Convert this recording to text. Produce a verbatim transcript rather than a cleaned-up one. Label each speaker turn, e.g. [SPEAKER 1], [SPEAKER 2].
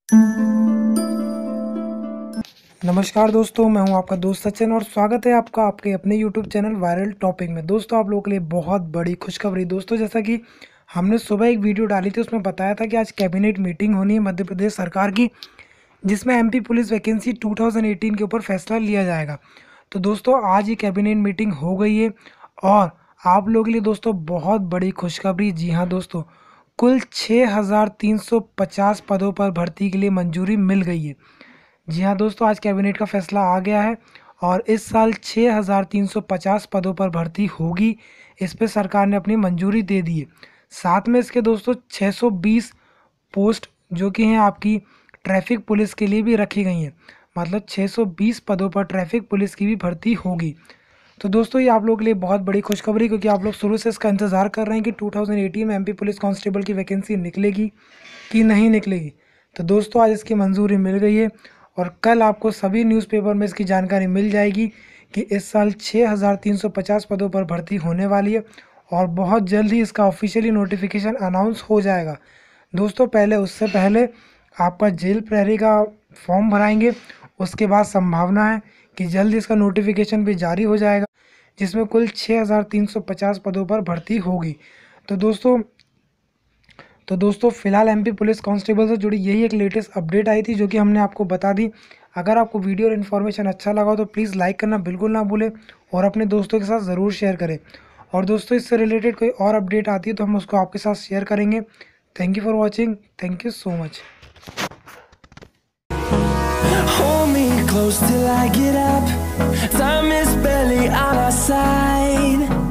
[SPEAKER 1] नमस्कार दोस्तों, मैं हूं आपका दोस्त सचिन और स्वागत है आपका आपके अपने यूट्यूब चैनल वायरल टॉपिक में। दोस्तों, आप लोगों के लिए बहुत बड़ी खुशखबरी। दोस्तों, जैसा कि हमने सुबह एक वीडियो डाली थी, उसमें बताया था कि आज कैबिनेट मीटिंग होनी है मध्य प्रदेश सरकार की, जिसमें एमपी पुलिस वैकेंसी दो हज़ार अठारह के ऊपर फैसला लिया जाएगा। तो दोस्तों, आज ये कैबिनेट मीटिंग हो गई है और आप लोगों के लिए दोस्तों बहुत बड़ी खुशखबरी। जी हाँ दोस्तों, कुल छः हज़ार तीन सौ पचास पदों पर भर्ती के लिए मंजूरी मिल गई है। जी हाँ दोस्तों, आज कैबिनेट का फैसला आ गया है और इस साल छः हज़ार तीन सौ पचास पदों पर भर्ती होगी। इस पे सरकार ने अपनी मंजूरी दे दी है। साथ में इसके दोस्तों छः सौ बीस पोस्ट जो कि हैं आपकी ट्रैफिक पुलिस के लिए भी रखी गई हैं। मतलब छः सौ बीस पदों पर ट्रैफिक पुलिस की भी भर्ती होगी। तो दोस्तों, ये आप लोगों के लिए बहुत बड़ी खुशखबरी, क्योंकि आप लोग शुरू से इसका इंतज़ार कर रहे हैं कि दो हज़ार अठारह में एमपी पुलिस कांस्टेबल की वैकेंसी निकलेगी कि नहीं निकलेगी। तो दोस्तों, आज इसकी मंजूरी मिल गई है और कल आपको सभी न्यूज़पेपर में इसकी जानकारी मिल जाएगी कि इस साल छः हज़ार तीन सौ पचास पदों पर भर्ती होने वाली है और बहुत जल्द ही इसका ऑफिशियली नोटिफिकेशन अनाउंस हो जाएगा। दोस्तों, पहले उससे पहले आपका जेल प्रहरी का फॉर्म भराएंगे, उसके बाद संभावना है कि जल्द इसका नोटिफिकेशन भी जारी हो जाएगा, जिसमें कुल छः हज़ार तीन सौ पचास पदों पर भर्ती होगी। तो दोस्तों तो दोस्तों फिलहाल एमपी पुलिस कांस्टेबल से जुड़ी यही एक लेटेस्ट अपडेट आई थी, जो कि हमने आपको बता दी। अगर आपको वीडियो और इन्फॉर्मेशन अच्छा लगा हो तो प्लीज़ लाइक करना बिल्कुल ना भूलें और अपने दोस्तों के साथ ज़रूर शेयर करें। और दोस्तों, इससे रिलेटेड कोई और अपडेट आती है तो हम उसको आपके साथ शेयर करेंगे। Thank you for watching. Thank you so much.
[SPEAKER 2] Hold me close till I get up. Time is barely on our side.